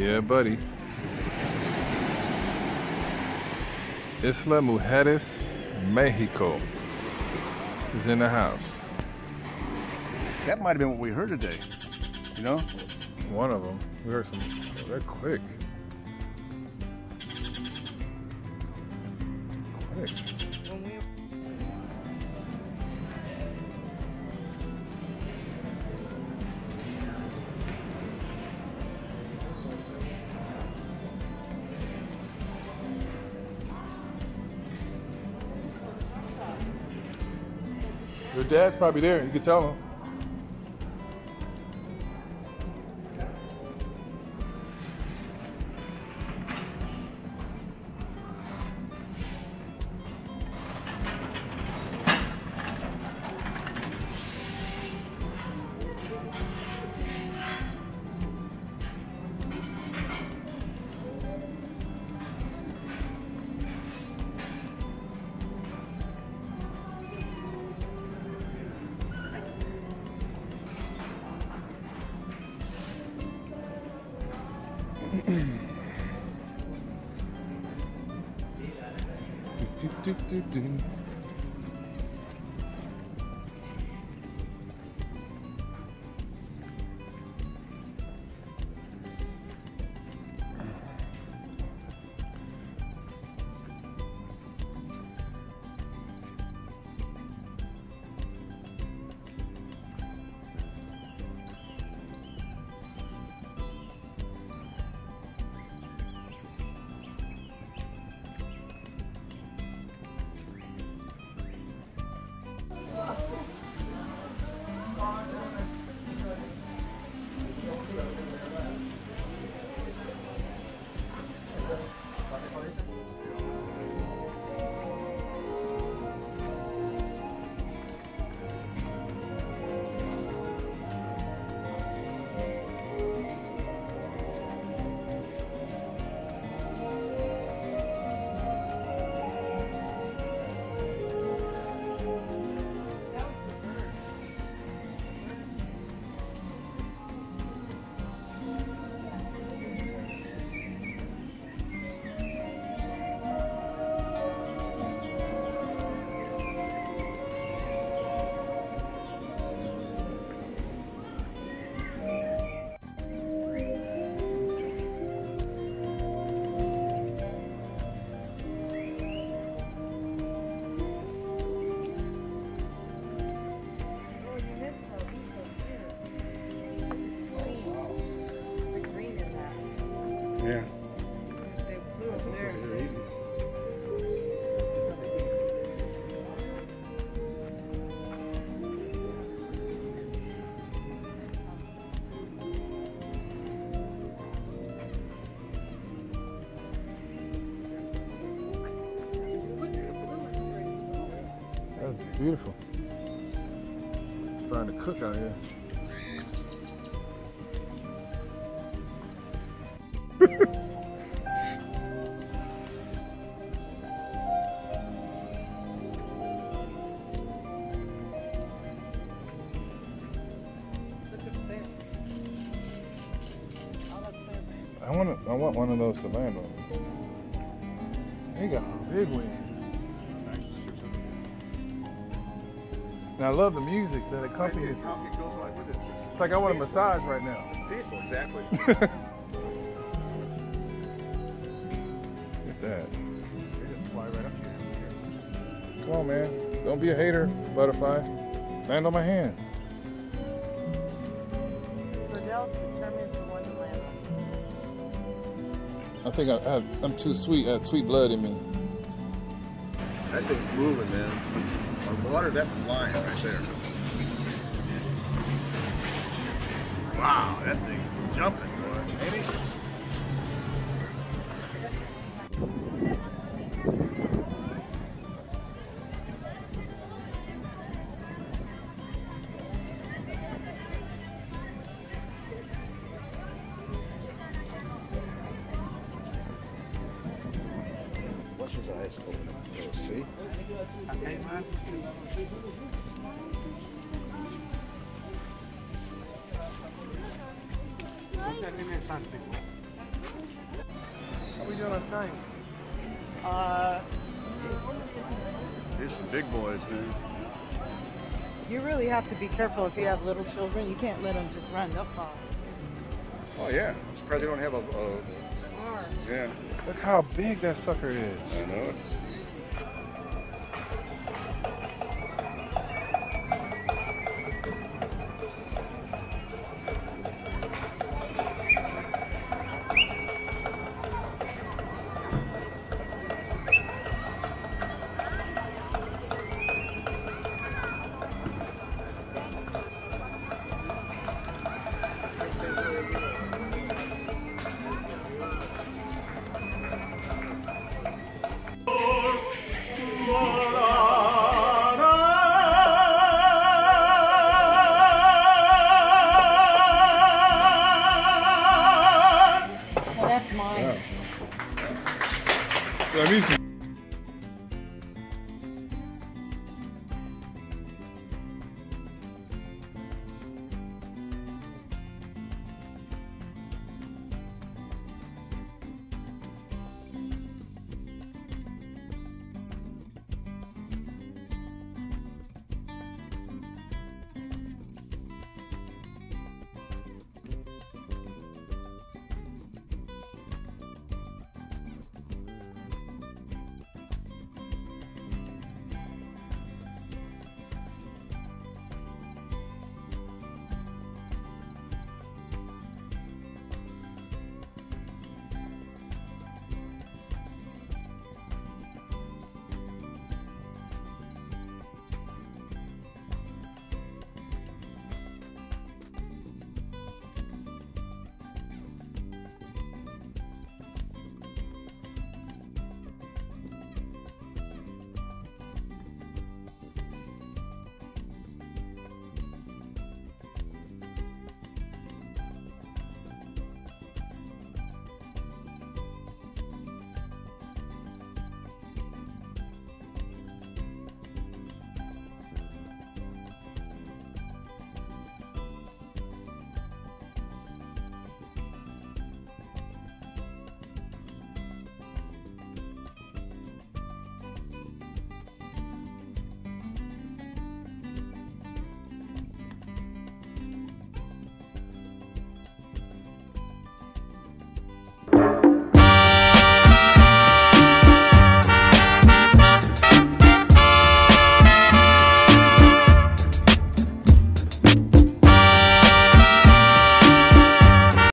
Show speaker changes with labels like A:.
A: Yeah, buddy. Isla Mujeres, Mexico is in the house.
B: That might have been what we heard today, you know?
A: One of them. We heard some, they're quick. Quick. Your dad's probably there. You can tell him.
B: Yeah.
A: That's beautiful. It's starting to cook out here. I want one of those to land on. He got some big wings. And I love the music that accompanies it. It's like I want a massage right now.
B: It's peaceful, exactly.
A: Look at that.
B: They just fly right up here.
A: Come on, man. Don't be a hater, butterfly. Land on my hand. I think I'm too sweet. I have sweet blood in me.
B: That thing's moving, man. On water, that's flying right there. Wow, that thing's jumping, boy. Ain't it? Watch his eyes open up. See? Okay, man.
A: we doing on time?
B: These some big boys, man.
C: You really have to be careful if you have little children. You can't let them just run. They'll fall.
B: Oh yeah. I'm surprised they don't have a yeah.
A: Look how big that sucker is.
B: I know it.
C: Well, that's mine.
A: Yeah, me some.